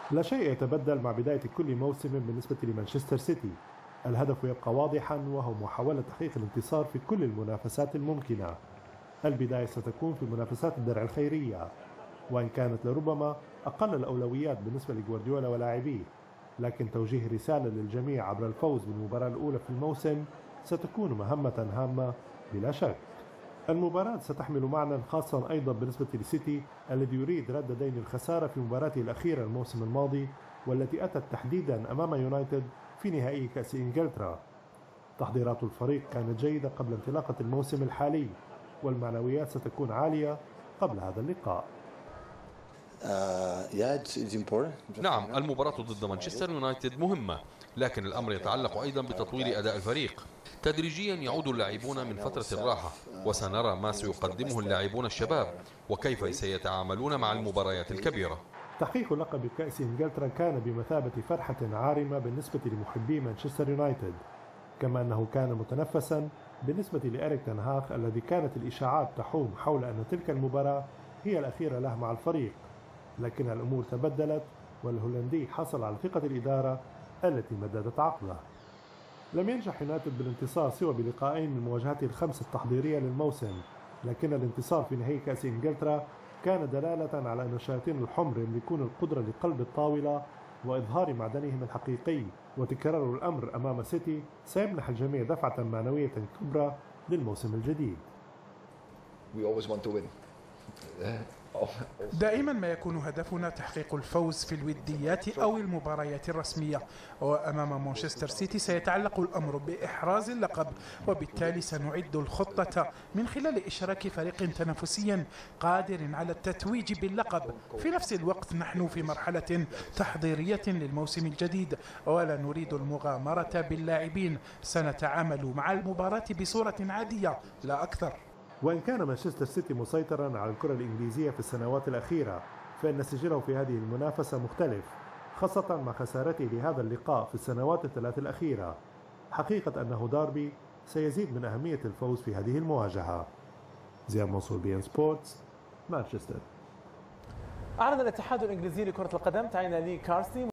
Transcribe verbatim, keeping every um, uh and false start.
لا شيء يتبدل مع بداية كل موسم بالنسبة لمانشستر سيتي. الهدف يبقى واضحا، وهو محاولة تحقيق الانتصار في كل المنافسات الممكنة. البداية ستكون في منافسات الدرع الخيرية، وإن كانت لربما أقل الأولويات بالنسبة لجوارديولا ولاعبيه، لكن توجيه رسالة للجميع عبر الفوز بالمباراة الأولى في الموسم ستكون مهمة هامة بلا شك. المباراة ستحمل معنى خاصا أيضا بالنسبة لسيتي الذي يريد رد دين الخسارة في مباراته الأخيرة الموسم الماضي، والتي أتت تحديدا أمام يونايتد في نهائي كأس إنجلترا. تحضيرات الفريق كانت جيدة قبل انطلاقة الموسم الحالي، والمعنويات ستكون عالية قبل هذا اللقاء. نعم، المباراة ضد مانشستر يونايتد مهمة، لكن الأمر يتعلق أيضا بتطوير أداء الفريق. تدريجيا يعود اللاعبون من فترة الراحة، وسنرى ما سيقدمه اللاعبون الشباب وكيف سيتعاملون مع المباريات الكبيرة. تحقيق لقب كأس إنجلترا كان بمثابة فرحة عارمة بالنسبة لمحبي مانشستر يونايتد، كما أنه كان متنفسا بالنسبة لإريك تن هاغ الذي كانت الإشاعات تحوم حول أن تلك المباراة هي الأخيرة له مع الفريق. لكن الأمور تبدلت، والهولندي حصل على ثقة الإدارة التي مددت عقده. لم ينجح يونايتد بالانتصار سوى بلقاءين من مواجهته الخمس التحضيرية للموسم، لكن الانتصار في نهائي كأس إنجلترا كان دلالة على أن الشياطين الحمر يملكون القدرة لقلب الطاولة وإظهار معدنهم الحقيقي، وتكرار الأمر أمام سيتي سيمنح الجميع دفعة معنوية كبرى للموسم الجديد. دائما ما يكون هدفنا تحقيق الفوز في الوديات أو المباريات الرسمية، وأمام مانشستر سيتي سيتعلق الأمر بإحراز اللقب، وبالتالي سنعد الخطة من خلال إشراك فريق تنافسي قادر على التتويج باللقب. في نفس الوقت نحن في مرحلة تحضيرية للموسم الجديد، ولا نريد المغامرة باللاعبين. سنتعامل مع المباراة بصورة عادية لا أكثر. وإن كان مانشستر سيتي مسيطرا على الكرة الإنجليزية في السنوات الأخيرة، فإن سجله في هذه المنافسة مختلف، خاصة مع خسارته لهذا اللقاء في السنوات الثلاث الأخيرة. حقيقة أنه داربي سيزيد من أهمية الفوز في هذه المواجهة. زياد منصور، بي إن سبورتس، مانشستر. أعلن الاتحاد الإنجليزي لكرة القدم تعيين لي كارسي